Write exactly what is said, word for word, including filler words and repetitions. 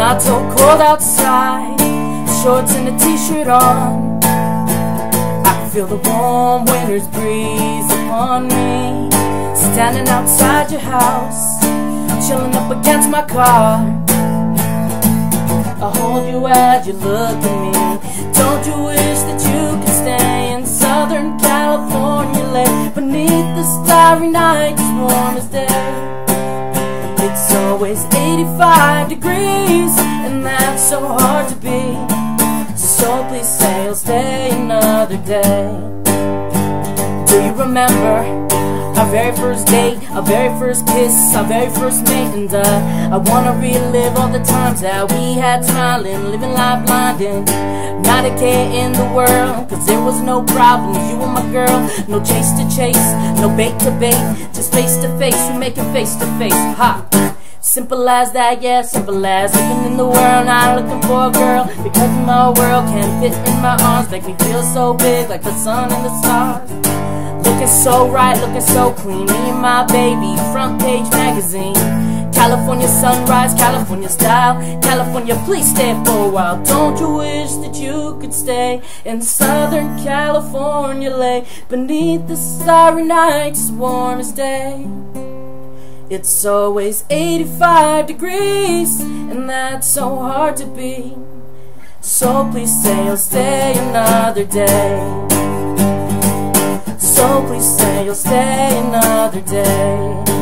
not so cold outside, shorts and a t-shirt on. I can feel the warm winter's breeze upon me. Standing outside your house, chilling up against my car. I hold you as you look at me. Don't you wish that you could stay in Southern California, lay beneath the starry night as warm as day? It's always eighty-five degrees, and that's so hard to beat. So please say you'll stay another day. Do you remember our very first date, our very first kiss, our very first mate? And uh, I wanna relive all the times that we had smiling, living life blinding. Not a care in the world, cause there was no problems. You were my girl, no chase to chase, no bait to bait, just face to face, we make it face to face. Ha! Simple as that, yeah, simple as living in the world, not looking for a girl, because my world can't fit in my arms. Make me feel so big, like the sun and the stars. Looking so right, looking so clean, me and my baby, front page magazine. California sunrise, California style, California, please stay for a while. Don't you wish that you could stay in Southern California, lay beneath the starry night as warm as day? It's always eighty-five degrees, and that's so hard to beat. So please say you'll stay another day. So please say you'll stay another day.